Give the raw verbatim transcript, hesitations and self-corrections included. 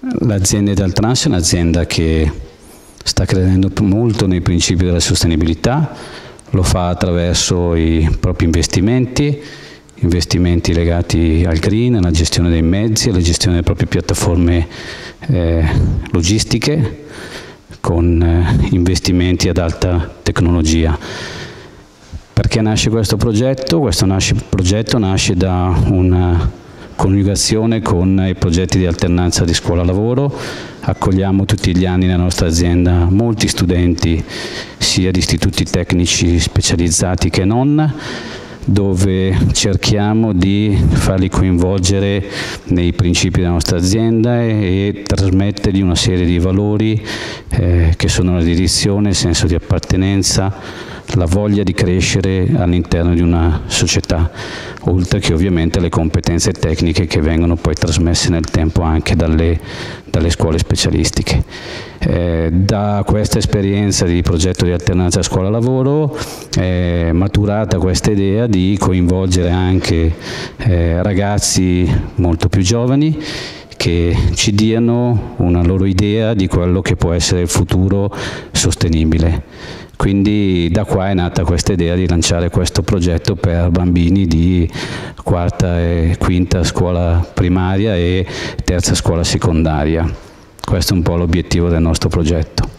L'azienda Italtrans è un'azienda che sta credendo molto nei principi della sostenibilità, lo fa attraverso i propri investimenti, investimenti legati al green, alla gestione dei mezzi, alla gestione delle proprie piattaforme eh, logistiche, con eh, investimenti ad alta tecnologia. Perché nasce questo progetto? Questo nasce, progetto nasce da una coniugazione con i progetti di alternanza di scuola-lavoro. Accogliamo tutti gli anni nella nostra azienda molti studenti sia di istituti tecnici specializzati che non, dove cerchiamo di farli coinvolgere nei principi della nostra azienda e, e trasmettergli una serie di valori eh, che sono la dedizione, il senso di appartenenza, la voglia di crescere all'interno di una società, oltre che ovviamente le competenze tecniche che vengono poi trasmesse nel tempo anche dalle, dalle scuole specialistiche. Eh, da questa esperienza di progetto di alternanza scuola-lavoro è maturata questa idea di coinvolgere anche eh, ragazzi molto più giovani che ci diano una loro idea di quello che può essere il futuro sostenibile. Quindi da qua è nata questa idea di lanciare questo progetto per bambini di quarta e quinta scuola primaria e terza scuola secondaria. Questo è un po' l'obiettivo del nostro progetto.